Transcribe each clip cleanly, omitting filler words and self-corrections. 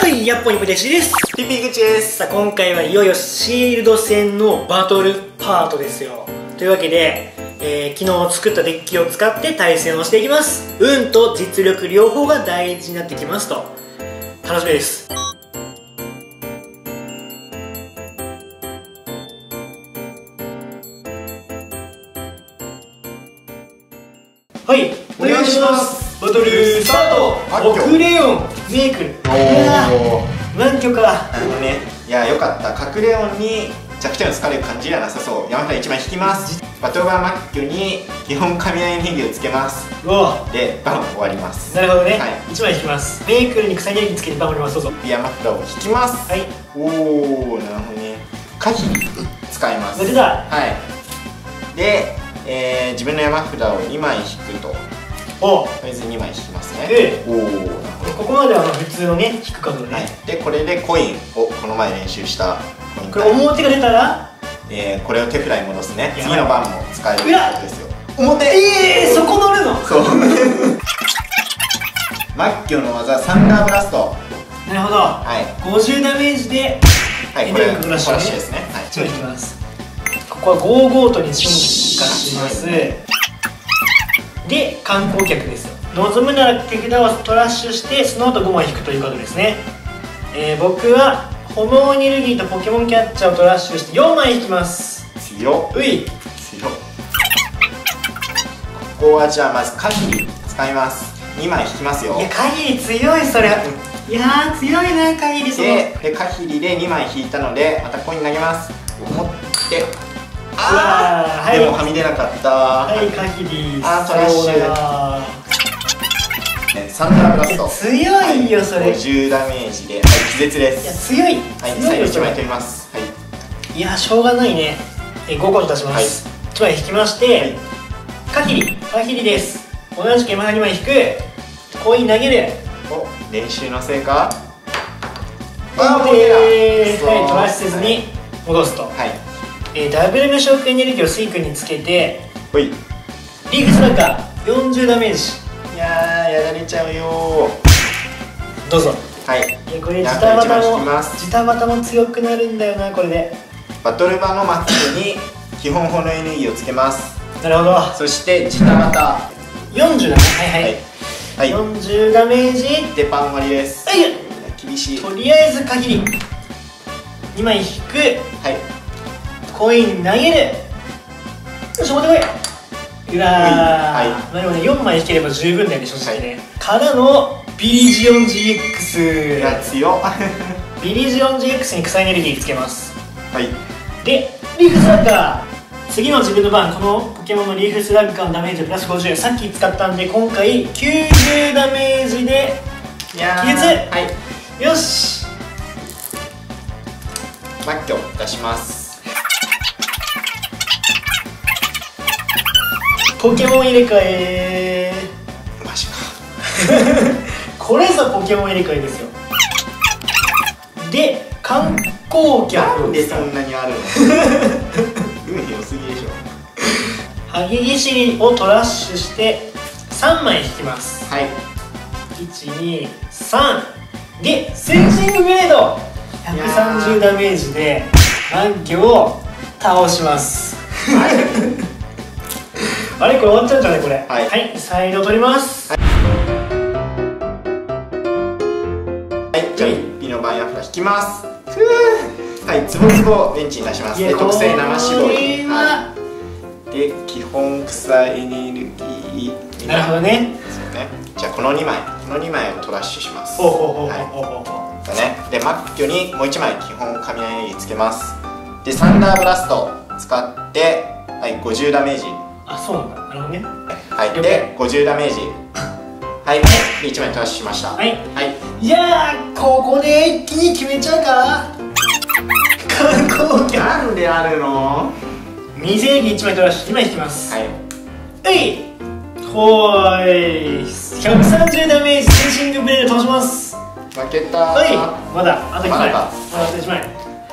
はい、やっぽにぷてしです。 ピピ口です。 さあ、今回はいよいよシールド戦のバトルパートですよ。というわけで、昨日作ったデッキを使って対戦をしていきます。運と実力両方が大事になってきますと。楽しみです。はい、 お願いします。 バトルスタート。クレヨンメイクル。満許か。 いや、よかった。カクレヨンに弱点をつかれる感じではなさそう。山札1枚引きます。バトルバーマッキョに基本雷ネギをつけます。で、バン終わります。 なるほどね。1枚引きます。メイクルに草ネギつけてバン終わります。どうぞ。 ビアマットを引きます。はい。おお、なるほどね。可否使います。 出た。 はい。で、自分の山札を2枚引くと。とりあえず2枚引きますね。おお、なるほど。 ここまでは普通のね、引く角ね。 で、これでコインをこの前練習したコイン。 これ表が出たらこれを手札に戻すね。次の番も使えるってことですよ。 表。そこ乗るの。 そうマッキョの技サンダーブラスト。 なるほど。50ダメージでこれフラッシュですね。 ちょっと引きます。ここは5ゴートに進化します。で、観光客ですよ。望むなら手札をトラッシュしてその後5枚引くということですね。僕は炎エネルギーとポケモンキャッチャーをトラッシュして4枚引きます。 強っ。強っ。ここはじゃあまずカヒリ使います。2枚引きますよ。 いや、カヒリ強い。それいやー、強いなカヒリ。 でカヒリで2枚引いたのでまたコイン投げます。持ってでもはみ出なかった。 はい、カヒリ。 トラッシュ。サンダーブラスト。 強いよそれ。 50ダメージで気絶です。 いや、強い。 最後1枚取ります。 いや、しょうがないね。5個出します。1枚引きましてカヒリです。同じく山2枚引く。コイン投げる。 練習の成果。 トラッシュせずに戻すと。ダブル無償エネルギーをスイ君につけてリーフスラッガー40ダメージ。 いやー、やられちゃうよ。 どうぞ。いや、これジタバタも強くなるんだよな。これでバトルバのマックに基本炎エネルギーをつけます。 なるほど。 そしてジタバタ 40ダメージ。40ダメージでパン割りです。厳しい。 とりあえず限り2枚引く。コイン投げる。よし、持ってこい。うわー、でもね、4枚引ければ十分だよね、正直ね。からのビリジオン GX。 いや、強っ。 ビリジオン GX に草エネルギーつけます。で、リーフスラッガー。次の自分の番、このポケモンのリーフスラッガーのダメージプラス50。さっき使ったんで、今回90ダメージで気絶。よし、 マッキョ出します。 ポケモン入れ替え。 マジか。 これぞポケモン入れ替えですよ。で、観光客。 なんでそんなにあるの。運良すぎでしょ。 ハゲギシリをトラッシュして3枚引きます。1、2、3でセンシングブレード130ダメージでマッギョを倒します。あれ、これ終わっちゃうんじゃないこれ。サイド取ります。 じゃあピの番や引きます。つぼつぼベンチに出します。特製生搾りで基本草エネルギー。 なるほどね。 じゃあこの2枚をトラッシュします。でマッキョにもう1枚基本雷エネルギーつけます。でサンダーブラスト使って50ダメージ。 そうなんだ。なるほどね。 で50ダメージ。で1枚トラッシュしました。 いやー、ここで一気に決めちゃうか。観光客なんであるの。 水エネルギー1枚トラッシュ2枚引きます。130ダメージセンシングブレード倒します。 負けた。 まだあと1枚。あと1枚。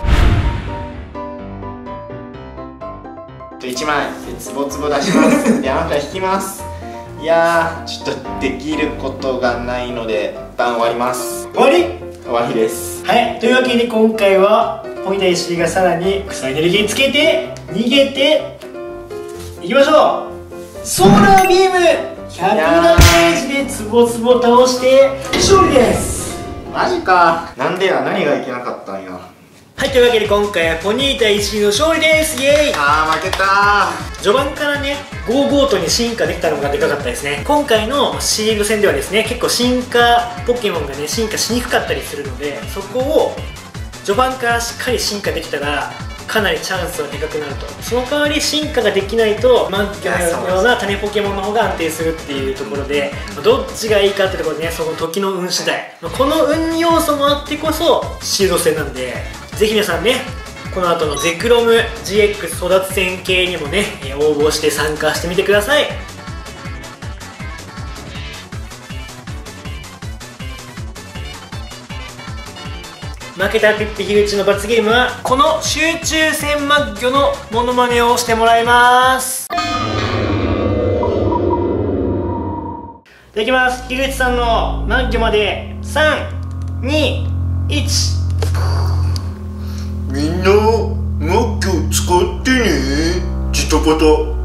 1枚でつぼつぼ出します。で、あなた引きます。いやー、ちょっとできることがないので番終わります。 終わり。 終わりです。 はい、というわけで今回はポイタ石がさらに草エネルギーつけて逃げていきましょう。ソーラービーム100ダメージでツボツボ倒して勝利です。 マジか。なんでや、何がいけなかったんや。 はい、というわけで今回はポニー対石の勝利です。イエーイ。 負けた。 序盤からね5ゴートに進化できたのがでかかったですね。今回のシールド戦ではですね、結構進化ポケモンがね進化しにくかったりするので、そこを序盤からしっかり進化できたらかなりチャンスはでかくなると。その代わり進化ができないとマンキョのような種ポケモンの方が安定するっていうところで、どっちがいいかってところでね、その時の運次第、この運要素もあってこそシールド戦なんで、ぜひ皆さんねこの後のゼクロム GX 争奪戦系にもね応募して参加してみてください。負けたピッピ樋口の罰ゲームはこの集中戦マッギョのモノマネをしてもらいます。いただきます。樋口さんのマッギョまで3、2、1。 みんなマッギョ使ってね。ジタバタ。